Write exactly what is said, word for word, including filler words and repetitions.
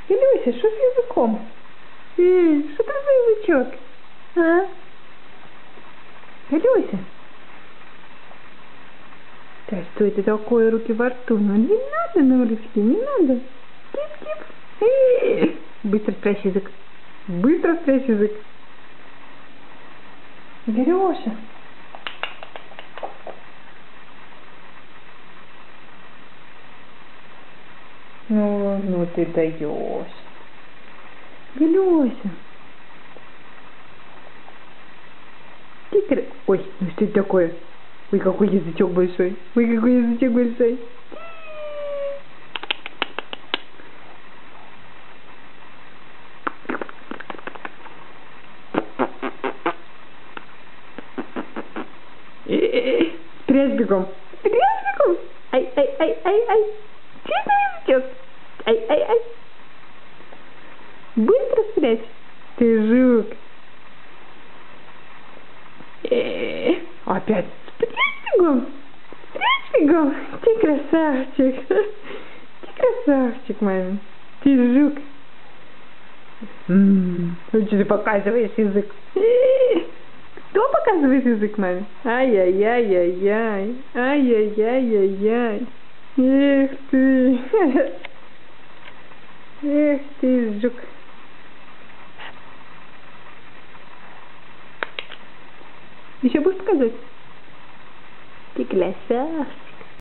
Илюся, что с языком? Эй, что ты за язычок? А? Илюся? Да что это такое, руки во рту? Ну не надо на уличке, не надо. Кип-кип. Эй, быстро спрячь язык. Быстро спрячь язык. Илюша. Ну, ну ты даешь. Илюся. Тикер. Ой, ну что это такое? Ой, какой язычок большой. Ой, какой язычок большой. Спрячь бегом. Спрячь бегом. Ай, ай, ай, ай, ай. Чисто язычок. Ай, ай, ай. Быстро спрячь. Ты жук. Э-э-э. Опять. Спрячь бегом. Спрячь бегом. Ты красавчик. Ты красавчик, маме. Ты жук. М-м-м. Ну что ты показываешь язык? Э-э-э. Кто показывает язык маме? Ай-яй-яй-яй-яй. Ай-яй-яй-яй-яй. Эх ты. Эх ты, жук. Еще будешь показывать? Ты красавчик.